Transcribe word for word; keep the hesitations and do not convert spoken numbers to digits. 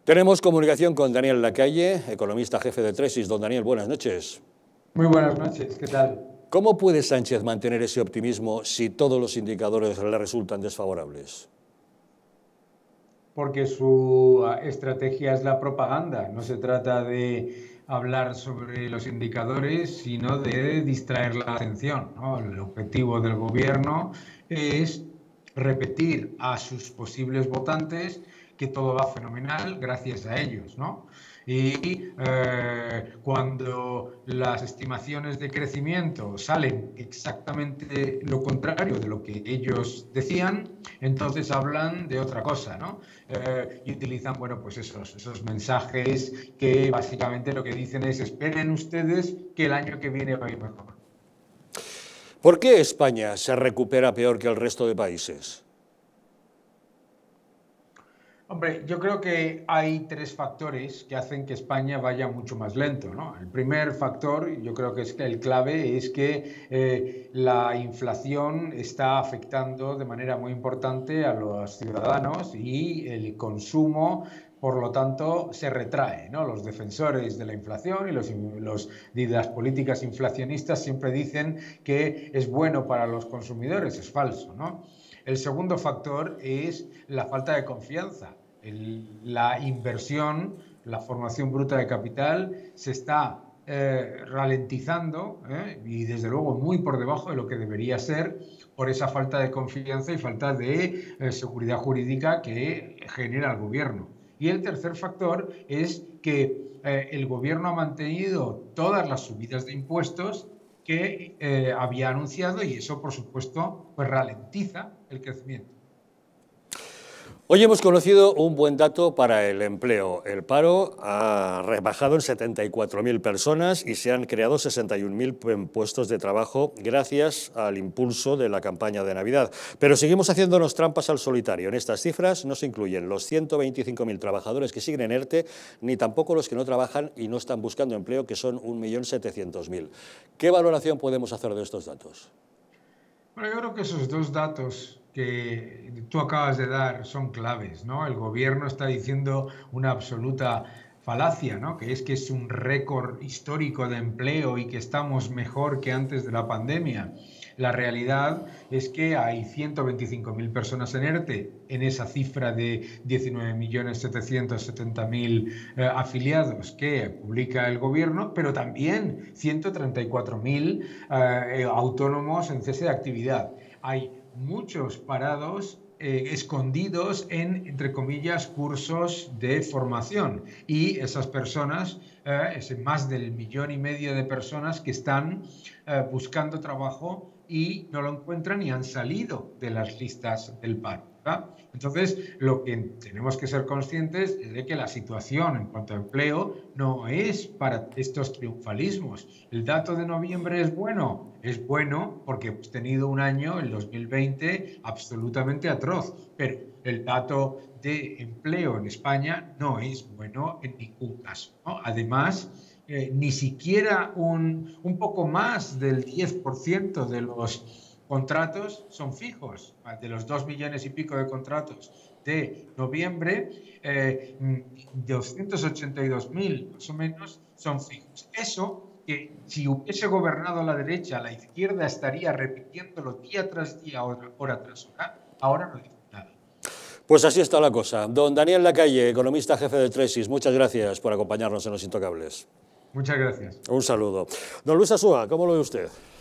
Tenemos comunicación con Daniel Lacalle, economista jefe de Tresis. Don Daniel, buenas noches. Muy buenas noches, ¿qué tal? ¿Cómo puede Sánchez mantener ese optimismo si todos los indicadores le resultan desfavorables? Porque su estrategia es la propaganda. No se trata de hablar sobre los indicadores, sino de distraer la atención, ¿no? El objetivo del gobierno es repetir a sus posibles votantes que todo va fenomenal gracias a ellos, ¿no? Y eh, cuando las estimaciones de crecimiento salen exactamente lo contrario de lo que ellos decían, entonces hablan de otra cosa, ¿no? Eh, y utilizan, bueno, pues esos, esos mensajes que básicamente lo que dicen es: esperen ustedes que el año que viene va a ir mejor. ¿Por qué España se recupera peor que el resto de países? Hombre, yo creo que hay tres factores que hacen que España vaya mucho más lento, ¿no? El primer factor, yo creo que es que el clave, es que eh, la inflación está afectando de manera muy importante a los ciudadanos y el consumo, por lo tanto, se retrae, ¿no? Los defensores de la inflación y los, los, de las políticas inflacionistas siempre dicen que es bueno para los consumidores. Es falso, ¿no? El segundo factor es la falta de confianza. El, la inversión, la formación bruta de capital se está eh, ralentizando eh, y desde luego muy por debajo de lo que debería ser, por esa falta de confianza y falta de eh, seguridad jurídica que genera el gobierno. Y el tercer factor es que eh, el gobierno ha mantenido todas las subidas de impuestos que eh, había anunciado, y eso, por supuesto, pues ralentiza el crecimiento. Hoy hemos conocido un buen dato para el empleo. El paro ha rebajado en setenta y cuatro mil personas y se han creado sesenta y un mil puestos de trabajo gracias al impulso de la campaña de Navidad. Pero seguimos haciéndonos trampas al solitario. En estas cifras no se incluyen los ciento veinticinco mil trabajadores que siguen en ERTE, ni tampoco los que no trabajan y no están buscando empleo, que son un millón setecientos mil. ¿Qué valoración podemos hacer de estos datos? Bueno, yo creo que esos dos datos que tú acabas de dar son claves, ¿no? El gobierno está diciendo una absoluta falacia, ¿no? Que es que es un récord histórico de empleo y que estamos mejor que antes de la pandemia. La realidad es que hay ciento veinticinco mil personas en ERTE, en esa cifra de diecinueve millones setecientos setenta mil eh, afiliados que publica el gobierno, pero también ciento treinta y cuatro mil eh, autónomos en cese de actividad. Hay muchos parados eh, escondidos en, entre comillas, cursos de formación, y esas personas, eh, ese más del millón y medio de personas que están eh, buscando trabajo y no lo encuentran y han salido de las listas del paro, ¿verdad? Entonces, lo que tenemos que ser conscientes es de que la situación en cuanto a empleo no es para estos triunfalismos. El dato de noviembre es bueno, es bueno porque hemos tenido un año, el dos mil veinte, absolutamente atroz, pero el dato de empleo en España no es bueno en ningún caso, ¿no? Además, eh, ni siquiera un, un poco más del diez por ciento de los contratos son fijos. De los dos millones y pico de contratos de noviembre, eh, doscientos ochenta y dos mil más o menos son fijos. Eso, que si hubiese gobernado la derecha, la izquierda estaría repitiéndolo día tras día, hora, hora tras hora, ahora no dice nada. Pues así está la cosa. Don Daniel Lacalle, economista jefe de Tresis, muchas gracias por acompañarnos en Los Intocables. Muchas gracias. Un saludo. Don Luis Asúa, ¿cómo lo ve usted?